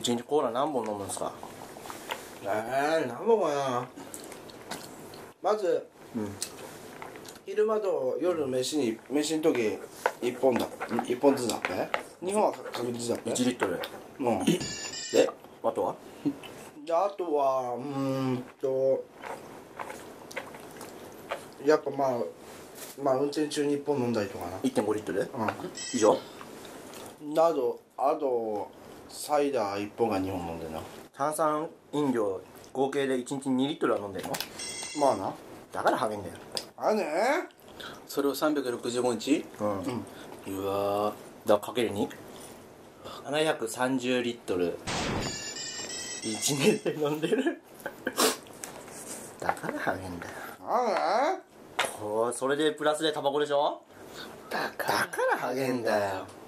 1日コーラ何本飲むんですか？ 何本かな。まず、昼間と夜の飯の時1本だ。1本ずつだっぺ。2本は確実だっぺ。 1リットル。 で、 あとはあとはやっぱまあ運転中に1本飲んだりとかな。 1.5リットル、以上。 あとサイダー1本が2本飲んでな。 炭酸飲料合計で1日2リットルは飲んでんの？ まあな。 だからハゲんだよ。 あねそれを365日。うわだからかける 2?730 リットル1年で飲んでるだからハゲんだよ。それでプラスでタバコでしょ。だからハゲんだよ。